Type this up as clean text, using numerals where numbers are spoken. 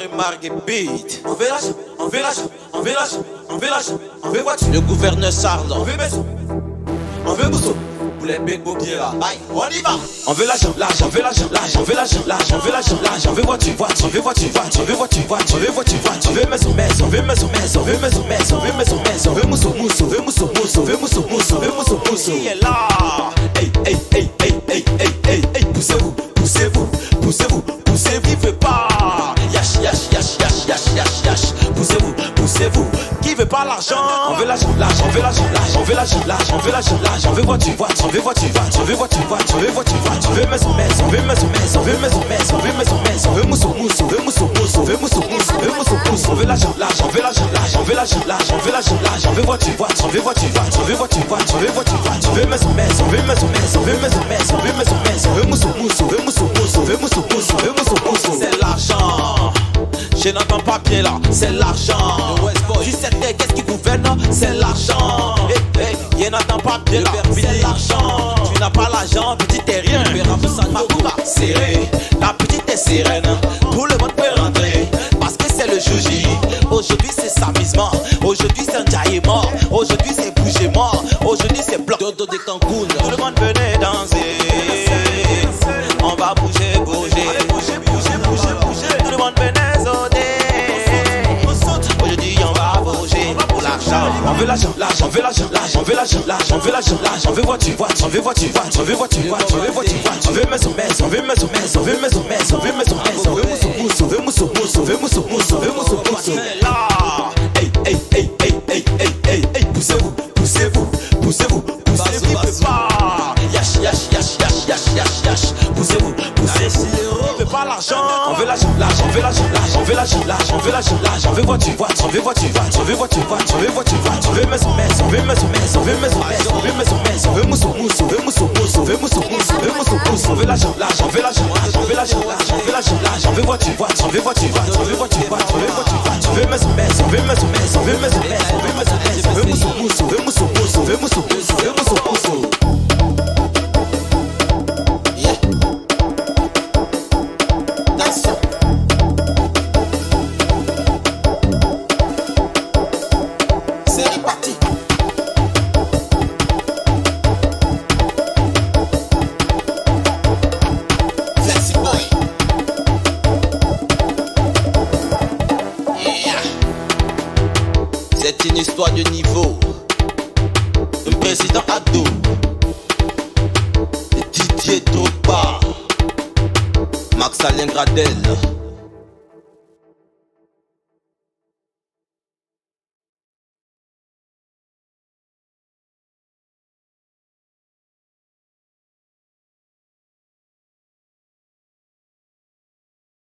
Marguerite Beat. On veut l'argent, on veut l'argent, on veut l'argent, on veut l'argent, on veut voiture. Le gouverneur Sardin. On veut maison, on veut mousseau. Pour les becs paupiers là. Aïe, on y va. On veut l'argent, l'argent, on veut l'argent, l'argent, on veut l'argent, l'argent, on veut l'argent, l'argent, on veut voiture, voiture, on veut voiture, voiture, on veut voiture, voiture, on veut voiture, voiture, on veut maison, maison, on veut maison, maison, on veut maison, maison, on veut maison, maison, on veut mousseau, mousseau, on veut mousseau, mousseau, on veut mousseau, mousseau, on veut mousseau, mousseau. Il est là. Hey, hey, hey, hey, hey, hey, hey, hey, poussez-vous, poussez-vous, poussez-vous, poussez-vous, qui veut pas. Yash, yash, yash, yash, yash, yash, yash, poussez-vous, poussez-vous, qui veut pas l'argent. On veut l'argent, l'argent, on veut l'argent, l'argent, on veut l'argent, l'argent, on veut l'argent, l'argent, on veut voiture, voiture, on veut voiture, voiture, on veut voiture, voiture, on veut voiture, voiture, on veut maison, maison, on veut maison, maison, on veut maison, maison, on veut maison, maison, on veut mousseau, mousseau, on veut mousseau, mousseau, on veut mousseau, mousseau, on veut mousseau, mousseau, on veut l'argent, l'argent, on veut l'argent, l'argent, on veut l'argent, l'argent, on veut l'argent, l'argent, on veut voiture, voiture, on veut voiture, voiture, on veut voiture, voiture, on veut voiture, voiture, on veut maison, maison, on veut maison, maison, on veut maison, maison, on veut maison, maison, on veut mousseau, mousseau, on veut mousseau, mousseau, on veut mousseau, mousseau, on veut mousseau, mousseau. C'est l'argent. Je n'entends pas bien là, c'est l'argent. Tu sais qu'est-ce qui gouverne, c'est l'argent. Je n'entends pas bien là, c'est l'argent. Tu n'as pas l'argent, petit t'es rien. Ma coupe serrée, la petite est sereine. Tout le monde peut rentrer, parce que c'est le jour J. Aujourd'hui c'est s'amusement, aujourd'hui c'est un jaillement. Aujourd'hui c'est bouger mort, aujourd'hui c'est bloc. Dodo de Cancun, tout le monde venait danser. On va bouger, bouger, bouger, bouger, bouger, bouger. Tout le monde venait sauter. Aujourd'hui on va bouger pour l'argent. On veut l'argent, l'argent, on veut l'argent, l'argent, on veut l'argent, l'argent, on veut l'argent, l'argent, on veut voiture, voiture, on veut voiture, voiture, on veut voiture, voiture, on veut voiture, voiture, on veut maison, maison, on veut maison, maison, on veut maison, maison, on veut maison, maison, on veut mousseau, mousseau, on veut mousseau, mousseau, on veut mousseau, mousseau, on veut mousseau, mousseau. Hey, hey, hey, hey, hey, hey, hey, hey, poussez-vous, poussez-vous, poussez-vous, poussez-vous, pas. Yash, yash, yash, yash, yash, yash, yash, poussez-vous, poussez-vous. On veut pas l'argent. On veut l'argent, l'argent, on veut l'argent, l'argent, on veut l'argent, l'argent, on veut l'argent, l'argent, on veut voiture, voiture, on veut voiture, voiture, on veut voiture, voiture, on veut voiture, voiture, on veut maison, maison, on veut maison, maison, on veut maison, maison, on veut maison, maison, on veut mousseau, mousseau, on veut mousseau, mousseau, on veut mousseau, mousseau, on veut mousseau, mousseau, on veut l'argent, l'argent, on veut l'argent, l'argent, on veut l'argent, l'argent, on veut l'argent, l'argent, on veut voiture, voiture, on veut voiture, voiture, on veut voiture, voiture, on veut voiture, voiture, on veut maison, maison, on veut maison, maison, on veut maison, maison, on veut maison, maison, on veut mousseau, mousseau, on veut mousseau, mousseau, on veut mousseau, mousseau, on veut mousseau, mousseau. C'est une histoire de niveau. Le président Abdou, Didier Drogba, Max Alain Gradel.